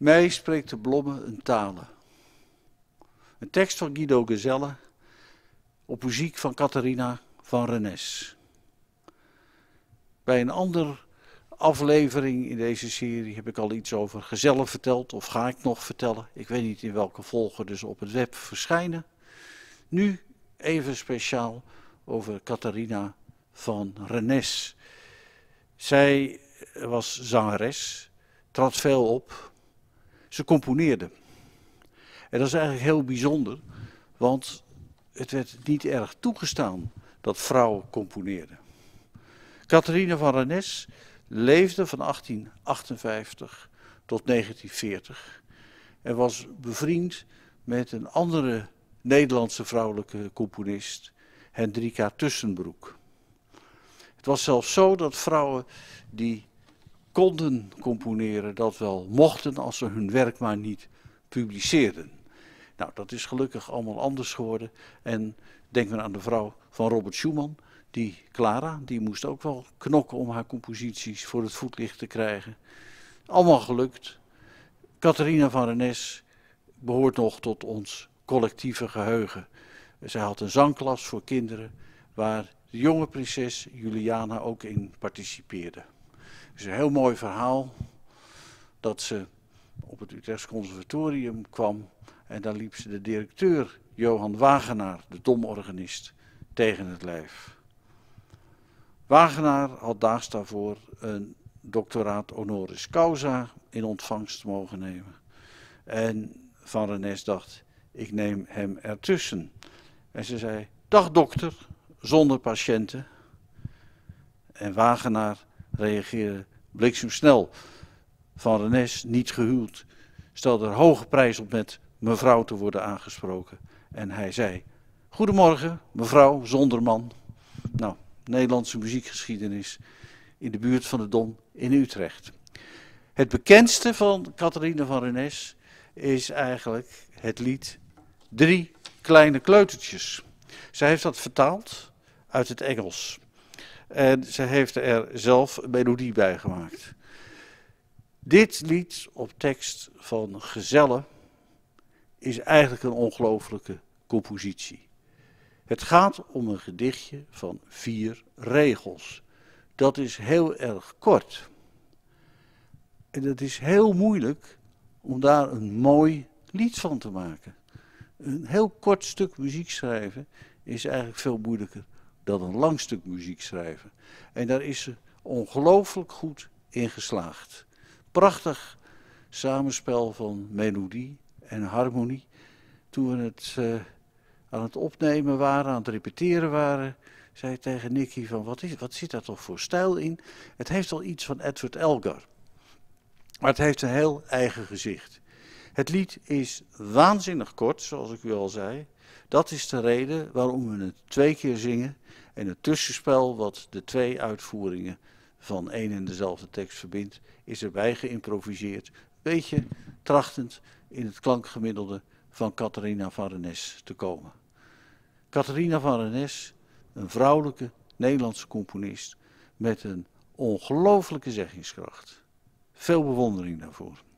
Mij spreekt de blomme een talen. Een tekst van Guido Gezelle op muziek van Catharina van Renesse. Bij een andere aflevering in deze serie heb ik al iets over Gezelle verteld, of ga ik nog vertellen. Ik weet niet in welke volgorde ze op het web verschijnen. Nu even speciaal over Catharina van Renesse. Zij was zangeres, trad veel op, ze componeerde. En dat is eigenlijk heel bijzonder, want het werd niet erg toegestaan dat vrouwen componeerden. Catharina van Renesse leefde van 1858 tot 1940 en was bevriend met een andere Nederlandse vrouwelijke componist, Hendrika Tussenbroek. Het was zelfs zo dat vrouwen die konden componeren dat wel mochten als ze hun werk maar niet publiceerden. Nou, dat is gelukkig allemaal anders geworden. En denk maar aan de vrouw van Robert Schumann, die Clara, die moest ook wel knokken om haar composities voor het voetlicht te krijgen. Allemaal gelukt. Catharina van Renesse behoort nog tot ons collectieve geheugen. Zij had een zangklas voor kinderen waar de jonge prinses Juliana ook in participeerde. Het is een heel mooi verhaal dat ze op het Utrechts Conservatorium kwam en daar liep ze de directeur Johan Wagenaar, de domorganist, tegen het lijf. Wagenaar had daags daarvoor een doctoraat honoris causa in ontvangst mogen nemen. En Van Renesse dacht, ik neem hem ertussen. En ze zei, dag dokter, zonder patiënten. En Wagenaar reageerde bliksemsnel. Van Renesse, niet gehuwd, stelde er hoge prijs op met mevrouw te worden aangesproken. En hij zei, goedemorgen, mevrouw zonder man. Nou, Nederlandse muziekgeschiedenis in de buurt van de Dom in Utrecht. Het bekendste van Catharina van Renesse is eigenlijk het lied 3 kleine kleutertjes. Zij heeft dat vertaald uit het Engels. En ze heeft er zelf een melodie bij gemaakt. Dit lied op tekst van Gezelle is eigenlijk een ongelooflijke compositie. Het gaat om een gedichtje van 4 regels. Dat is heel erg kort. En het is heel moeilijk om daar een mooi lied van te maken. Een heel kort stuk muziek schrijven is eigenlijk veel moeilijker dan een lang stuk muziek schrijven. En daar is ze ongelooflijk goed in geslaagd. Prachtig samenspel van melodie en harmonie. Toen we het aan het opnemen waren, aan het repeteren waren, zei ik tegen Nicky van wat zit daar toch voor stijl in? Het heeft wel iets van Edward Elgar. Maar het heeft een heel eigen gezicht. Het lied is waanzinnig kort, zoals ik u al zei. Dat is de reden waarom we het 2 keer zingen. En het tussenspel wat de 2 uitvoeringen van één en dezelfde tekst verbindt, is erbij geïmproviseerd. Beetje trachtend in het klankgemiddelde van Catharina van Renesse te komen. Catharina van Renesse, een vrouwelijke Nederlandse componist met een ongelooflijke zeggingskracht. Veel bewondering daarvoor.